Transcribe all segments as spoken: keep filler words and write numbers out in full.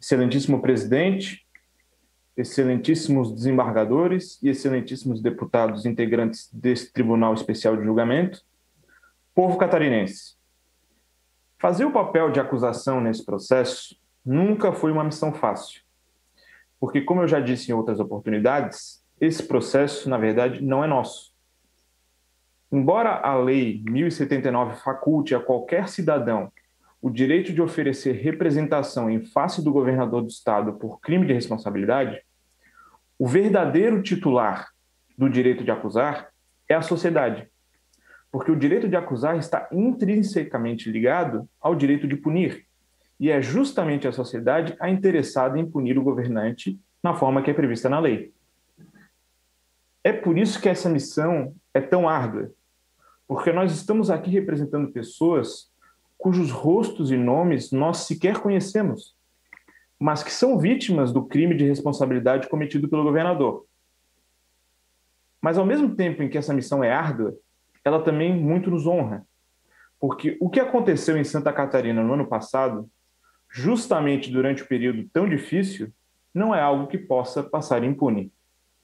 Excelentíssimo presidente, excelentíssimos desembargadores e excelentíssimos deputados integrantes desse Tribunal Especial de Julgamento, povo catarinense. Fazer o papel de acusação nesse processo nunca foi uma missão fácil, porque, como eu já disse em outras oportunidades, esse processo, na verdade, não é nosso. Embora a Lei mil e setenta e nove faculte a qualquer cidadão o direito de oferecer representação em face do governador do estado por crime de responsabilidade, o verdadeiro titular do direito de acusar é a sociedade, porque o direito de acusar está intrinsecamente ligado ao direito de punir, e é justamente a sociedade a interessada em punir o governante na forma que é prevista na lei. É por isso que essa missão é tão árdua, porque nós estamos aqui representando pessoas cujos rostos e nomes nós sequer conhecemos, mas que são vítimas do crime de responsabilidade cometido pelo governador. Mas, ao mesmo tempo em que essa missão é árdua, ela também muito nos honra, porque o que aconteceu em Santa Catarina no ano passado, justamente durante o período tão difícil, não é algo que possa passar impune.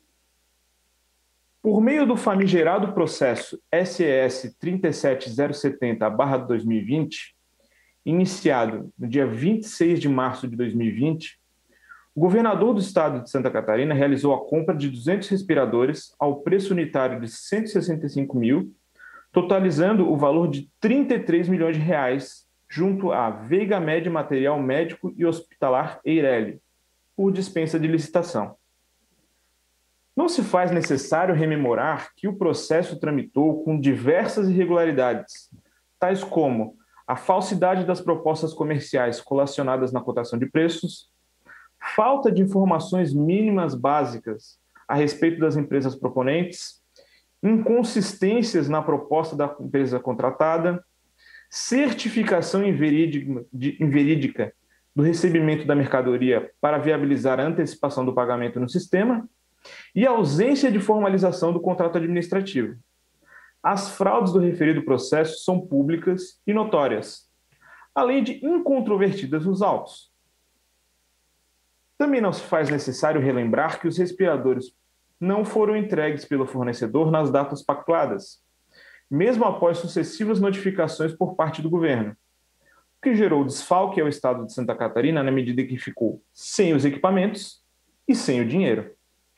Por meio do famigerado processo S E S trinta e sete zero setenta barra dois mil e vinte, iniciado no dia vinte e seis de março de dois mil e vinte, o governador do estado de Santa Catarina realizou a compra de duzentos respiradores ao preço unitário de cento e sessenta e cinco mil, totalizando o valor de trinta e três milhões de reais, junto à Veiga Med Material Médico e Hospitalar Eireli, por dispensa de licitação. Não se faz necessário rememorar que o processo tramitou com diversas irregularidades, tais como a falsidade das propostas comerciais colacionadas na cotação de preços, falta de informações mínimas básicas a respeito das empresas proponentes, inconsistências na proposta da empresa contratada, certificação inverídica, de, inverídica do recebimento da mercadoria para viabilizar a antecipação do pagamento no sistema e ausência de formalização do contrato administrativo. As fraudes do referido processo são públicas e notórias, além de incontrovertidas nos autos. Também não se faz necessário relembrar que os respiradores não foram entregues pelo fornecedor nas datas pactuadas, mesmo após sucessivas notificações por parte do governo, o que gerou desfalque ao estado de Santa Catarina na medida que ficou sem os equipamentos e sem o dinheiro.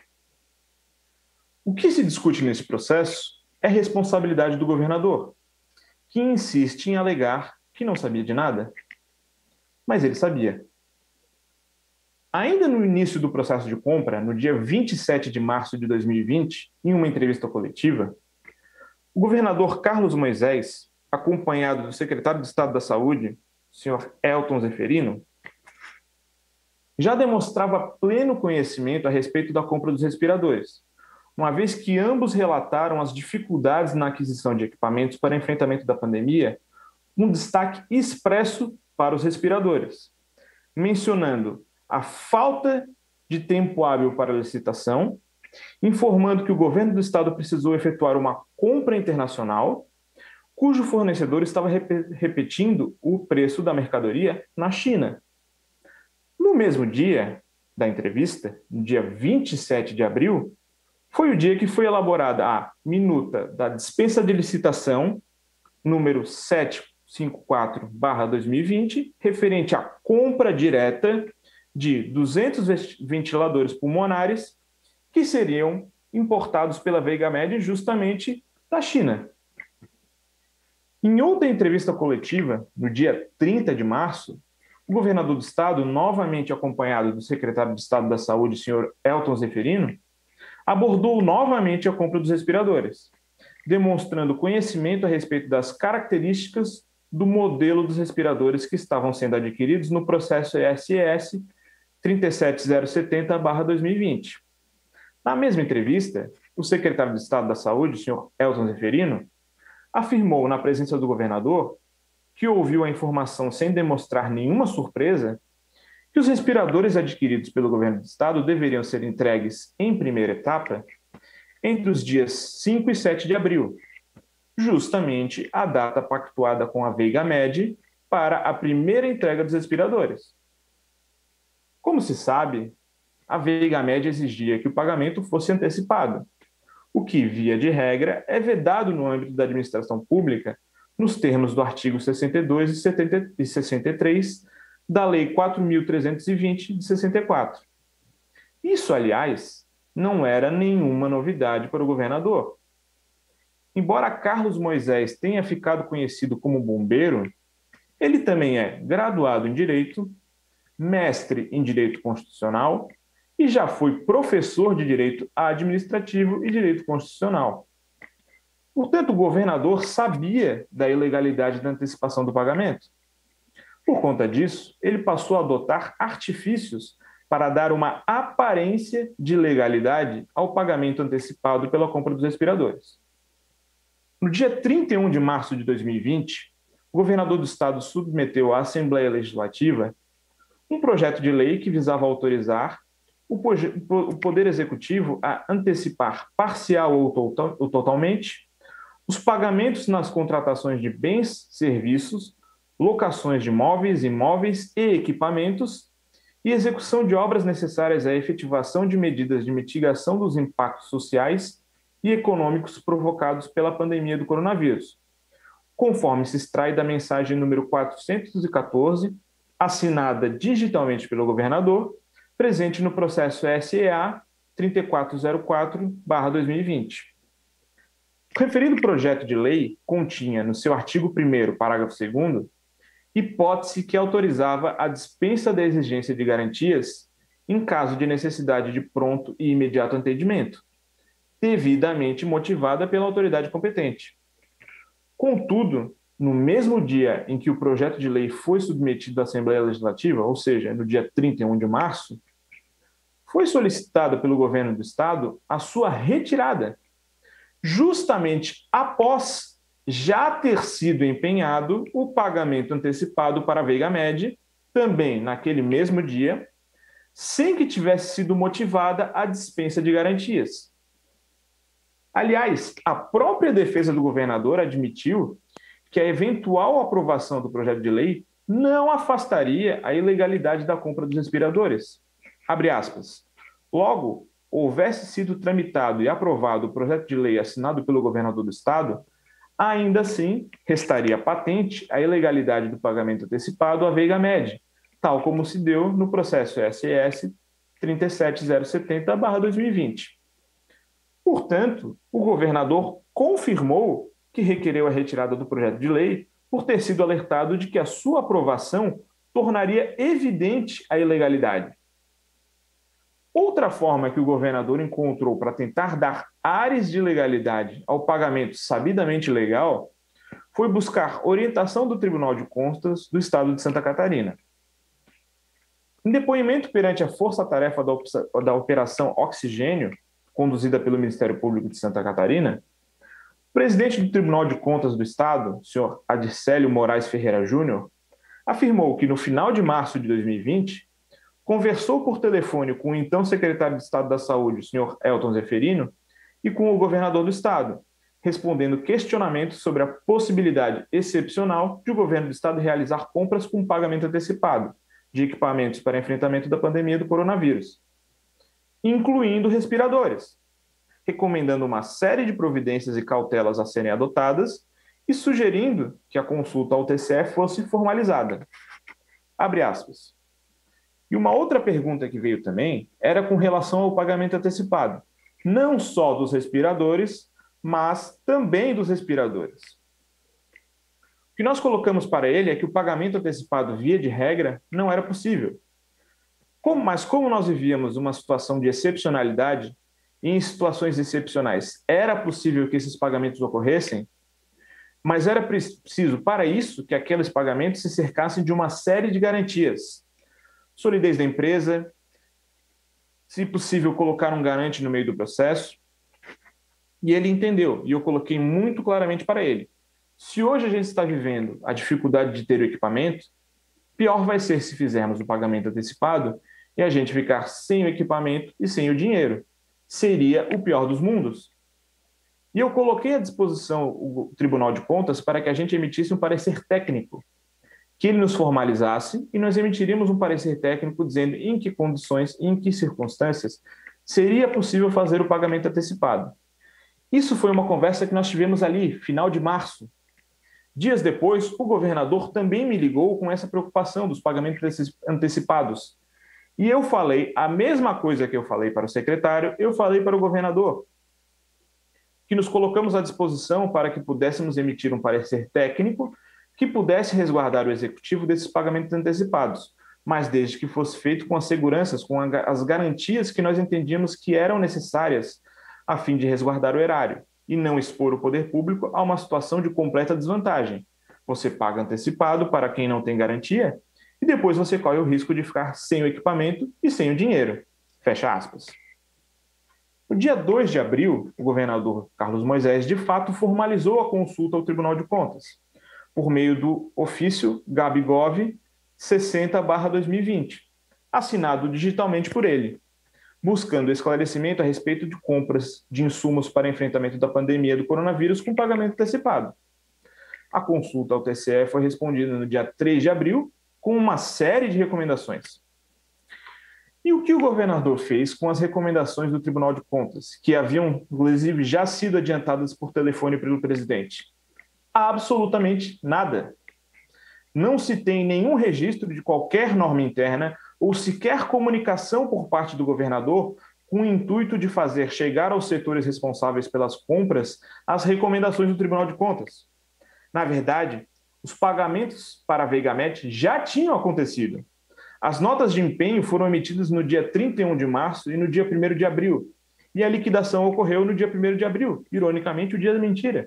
O que se discute nesse processo é a responsabilidade do governador, que insiste em alegar que não sabia de nada. Mas ele sabia. Ainda no início do processo de compra, no dia vinte e sete de março de dois mil e vinte, em uma entrevista coletiva, o governador Carlos Moisés, acompanhado do secretário de Estado da Saúde, senhor Elton Zeferino, já demonstrava pleno conhecimento a respeito da compra dos respiradores, uma vez que ambos relataram as dificuldades na aquisição de equipamentos para enfrentamento da pandemia, um destaque expresso para os respiradores, mencionando a falta de tempo hábil para a licitação, informando que o governo do estado precisou efetuar uma compra internacional, cujo fornecedor estava rep- repetindo o preço da mercadoria na China. No mesmo dia da entrevista, no dia vinte e sete de abril, foi o dia que foi elaborada a minuta da dispensa de licitação, número setecentos e cinquenta e quatro barra dois mil e vinte, referente à compra direta de duzentos ventiladores pulmonares que seriam importados pela Veiga Med justamente da China. Em outra entrevista coletiva, no dia trinta de março, o governador do estado, novamente acompanhado do secretário de Estado da Saúde, senhor Elton Zeferino, abordou novamente a compra dos respiradores, demonstrando conhecimento a respeito das características do modelo dos respiradores que estavam sendo adquiridos no processo S E S trinta e sete zero setenta barra dois mil e vinte. Na mesma entrevista, o secretário de Estado da Saúde, senhor Elton Zeferino, afirmou na presença do governador que ouviu a informação sem demonstrar nenhuma surpresa que os respiradores adquiridos pelo governo do estado deveriam ser entregues em primeira etapa entre os dias cinco e sete de abril, justamente a data pactuada com a Veiga Med para a primeira entrega dos respiradores. Como se sabe, a Veiga Média exigia que o pagamento fosse antecipado, o que, via de regra, é vedado no âmbito da administração pública, nos termos do artigo sessenta e dois e sessenta e três da Lei quatro mil trezentos e vinte de sessenta e quatro. Isso, aliás, não era nenhuma novidade para o governador. Embora Carlos Moisés tenha ficado conhecido como bombeiro, ele também é graduado em Direito, mestre em Direito Constitucional e já foi professor de Direito Administrativo e Direito Constitucional. Portanto, o governador sabia da ilegalidade da antecipação do pagamento. Por conta disso, ele passou a adotar artifícios para dar uma aparência de legalidade ao pagamento antecipado pela compra dos respiradores. No dia trinta e um de março de dois mil e vinte, o governador do estado submeteu à Assembleia Legislativa um projeto de lei que visava autorizar o Poder Executivo a antecipar parcial ou totalmente os pagamentos nas contratações de bens, serviços, locações de móveis, imóveis e equipamentos e execução de obras necessárias à efetivação de medidas de mitigação dos impactos sociais e econômicos provocados pela pandemia do coronavírus, conforme se extrai da mensagem número quatrocentos e quatorze, assinada digitalmente pelo governador, presente no processo S E A trinta e quatro zero quatro barra dois mil e vinte. O referido projeto de lei continha, no seu artigo primeiro, parágrafo segundo, hipótese que autorizava a dispensa da exigência de garantias em caso de necessidade de pronto e imediato atendimento, devidamente motivada pela autoridade competente. Contudo, no mesmo dia em que o projeto de lei foi submetido à Assembleia Legislativa, ou seja, no dia trinta e um de março, foi solicitada pelo governo do estado a sua retirada, justamente após já ter sido empenhado o pagamento antecipado para a Veiga Média, também naquele mesmo dia, sem que tivesse sido motivada a dispensa de garantias. Aliás, a própria defesa do governador admitiu que a eventual aprovação do projeto de lei não afastaria a ilegalidade da compra dos respiradores. Abre aspas. Logo, houvesse sido tramitado e aprovado o projeto de lei assinado pelo governador do estado, ainda assim restaria patente a ilegalidade do pagamento antecipado à Veiga Média, tal como se deu no processo S E S trinta e sete zero setenta barra dois mil e vinte. Portanto, o governador confirmou que requereu a retirada do projeto de lei por ter sido alertado de que a sua aprovação tornaria evidente a ilegalidade. Outra forma que o governador encontrou para tentar dar ares de legalidade ao pagamento sabidamente legal foi buscar orientação do Tribunal de Contas do Estado de Santa Catarina. Em depoimento perante a Força-Tarefa da Operação Oxigênio, conduzida pelo Ministério Público de Santa Catarina, o presidente do Tribunal de Contas do Estado, o senhor Adicélio Moraes Ferreira Júnior, afirmou que no final de março de dois mil e vinte, conversou por telefone com o então secretário de Estado da Saúde, o senhor Elton Zeferino, e com o governador do estado, respondendo questionamentos sobre a possibilidade excepcional de o governo do estado realizar compras com pagamento antecipado de equipamentos para enfrentamento da pandemia do coronavírus, incluindo respiradores, recomendando uma série de providências e cautelas a serem adotadas e sugerindo que a consulta ao T C E fosse formalizada. Abre aspas. E uma outra pergunta que veio também era com relação ao pagamento antecipado, não só dos respiradores, mas também dos respiradores. O que nós colocamos para ele é que o pagamento antecipado, via de regra, não era possível. Como, mas como nós vivíamos uma situação de excepcionalidade, e em situações excepcionais era possível que esses pagamentos ocorressem, mas era preciso, para isso, que aqueles pagamentos se cercassem de uma série de garantias. Solidez da empresa, se possível, colocar um garante no meio do processo. E ele entendeu, e eu coloquei muito claramente para ele. Se hoje a gente está vivendo a dificuldade de ter o equipamento, pior vai ser se fizermos o pagamento antecipado e a gente ficar sem o equipamento e sem o dinheiro. Seria o pior dos mundos. E eu coloquei à disposição o Tribunal de Contas para que a gente emitisse um parecer técnico, que ele nos formalizasse e nós emitiríamos um parecer técnico dizendo em que condições e em que circunstâncias seria possível fazer o pagamento antecipado. Isso foi uma conversa que nós tivemos ali, final de março. Dias depois, o governador também me ligou com essa preocupação dos pagamentos antecipados. E eu falei a mesma coisa que eu falei para o secretário, eu falei para o governador, que nos colocamos à disposição para que pudéssemos emitir um parecer técnico que pudesse resguardar o executivo desses pagamentos antecipados, mas desde que fosse feito com as seguranças, com as garantias que nós entendíamos que eram necessárias a fim de resguardar o erário e não expor o poder público a uma situação de completa desvantagem. Você paga antecipado para quem não tem garantia e depois você corre o risco de ficar sem o equipamento e sem o dinheiro. Fecha aspas. No dia dois de abril, o governador Carlos Moisés, de fato, formalizou a consulta ao Tribunal de Contas, por meio do ofício Gabigov sessenta barra dois mil e vinte, assinado digitalmente por ele, buscando esclarecimento a respeito de compras de insumos para enfrentamento da pandemia do coronavírus com pagamento antecipado. A consulta ao T C E foi respondida no dia três de abril, com uma série de recomendações. E o que o governador fez com as recomendações do Tribunal de Contas, que haviam, inclusive, já sido adiantadas por telefone pelo presidente? Absolutamente nada. Não se tem nenhum registro de qualquer norma interna ou sequer comunicação por parte do governador com o intuito de fazer chegar aos setores responsáveis pelas compras as recomendações do Tribunal de Contas. Na verdade, os pagamentos para a VeigaMed já tinham acontecido. As notas de empenho foram emitidas no dia trinta e um de março e no dia primeiro de abril, e a liquidação ocorreu no dia primeiro de abril, ironicamente o dia da mentira,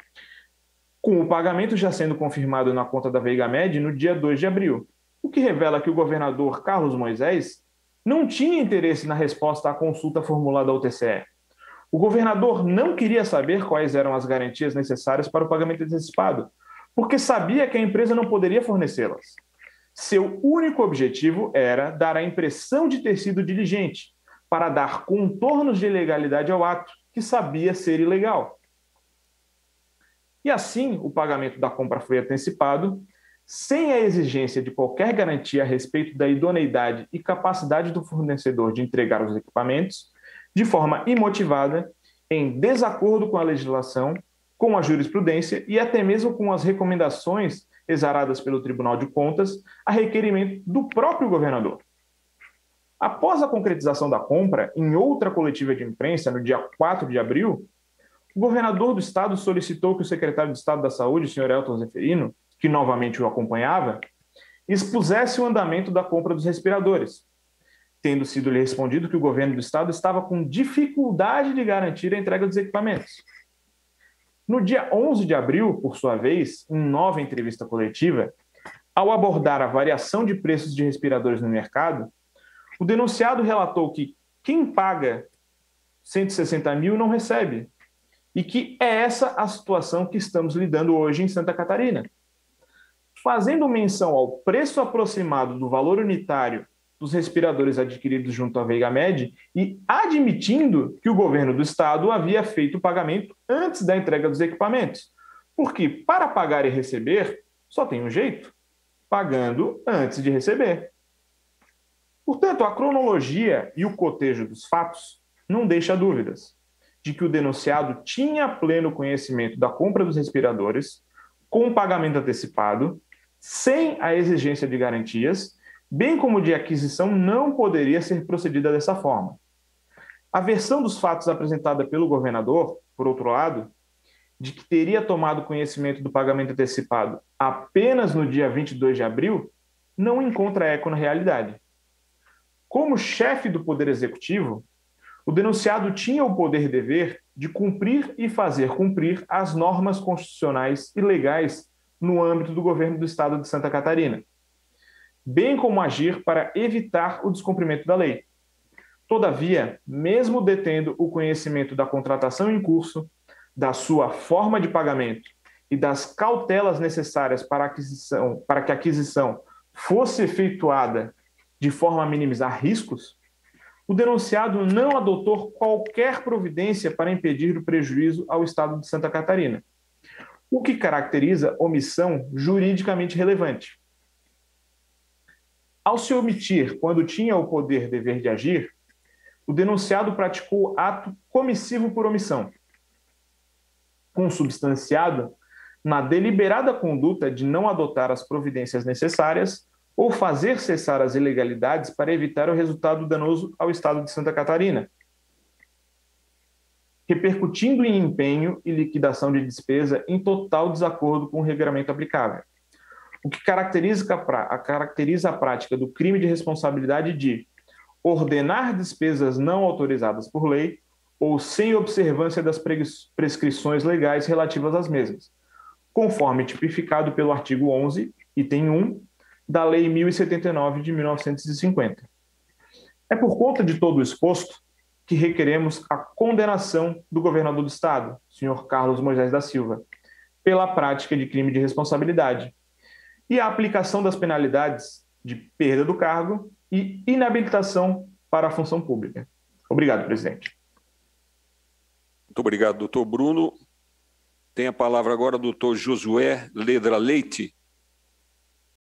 com o pagamento já sendo confirmado na conta da VeigaMed no dia dois de abril, o que revela que o governador Carlos Moisés não tinha interesse na resposta à consulta formulada ao T C E. O governador não queria saber quais eram as garantias necessárias para o pagamento antecipado, porque sabia que a empresa não poderia fornecê-las. Seu único objetivo era dar a impressão de ter sido diligente, para dar contornos de legalidade ao ato, que sabia ser ilegal. E assim, o pagamento da compra foi antecipado, sem a exigência de qualquer garantia a respeito da idoneidade e capacidade do fornecedor de entregar os equipamentos, de forma imotivada, em desacordo com a legislação, com a jurisprudência e até mesmo com as recomendações exaradas pelo Tribunal de Contas a requerimento do próprio governador. Após a concretização da compra, em outra coletiva de imprensa, no dia quatro de abril, o governador do estado solicitou que o secretário de Estado da Saúde, o senhor Elton Zeferino, que novamente o acompanhava, expusesse o andamento da compra dos respiradores, tendo sido lhe respondido que o governo do estado estava com dificuldade de garantir a entrega dos equipamentos. No dia onze de abril, por sua vez, em nova entrevista coletiva, ao abordar a variação de preços de respiradores no mercado, o denunciado relatou que quem paga cento e sessenta mil não recebe, e que é essa a situação que estamos lidando hoje em Santa Catarina. Fazendo menção ao preço aproximado do valor unitário dos respiradores adquiridos junto à VeigaMed e admitindo que o governo do estado havia feito o pagamento antes da entrega dos equipamentos. Porque para pagar e receber, só tem um jeito: pagando antes de receber. Portanto, a cronologia e o cotejo dos fatos não deixa dúvidas de que o denunciado tinha pleno conhecimento da compra dos respiradores com pagamento antecipado, sem a exigência de garantias, bem como de aquisição não poderia ser procedida dessa forma. A versão dos fatos apresentada pelo governador, por outro lado, de que teria tomado conhecimento do pagamento antecipado apenas no dia vinte e dois de abril, não encontra eco na realidade. Como chefe do Poder Executivo, o denunciado tinha o poder e dever de cumprir e fazer cumprir as normas constitucionais e legais no âmbito do governo do estado de Santa Catarina, bem como agir para evitar o descumprimento da lei. Todavia, mesmo detendo o conhecimento da contratação em curso, da sua forma de pagamento e das cautelas necessárias para, a aquisição, para que a aquisição fosse efetuada de forma a minimizar riscos, o denunciado não adotou qualquer providência para impedir o prejuízo ao estado de Santa Catarina, o que caracteriza omissão juridicamente relevante. Ao se omitir quando tinha o poder dever de agir, o denunciado praticou ato comissivo por omissão, consubstanciado na deliberada conduta de não adotar as providências necessárias ou fazer cessar as ilegalidades para evitar o resultado danoso ao Estado de Santa Catarina, repercutindo em empenho e liquidação de despesa em total desacordo com o regramento aplicável, o que caracteriza a, caracteriza a prática do crime de responsabilidade de ordenar despesas não autorizadas por lei ou sem observância das prescrições legais relativas às mesmas, conforme tipificado pelo artigo onze, item um, da Lei mil e setenta e nove de mil novecentos e cinquenta. É por conta de todo o exposto que requeremos a condenação do governador do Estado, senhor Carlos Moisés da Silva, pela prática de crime de responsabilidade e a aplicação das penalidades de perda do cargo e inabilitação para a função pública. Obrigado, presidente. Muito obrigado, doutor Bruno. Tem a palavra agora o doutor Josué Ledra Leite.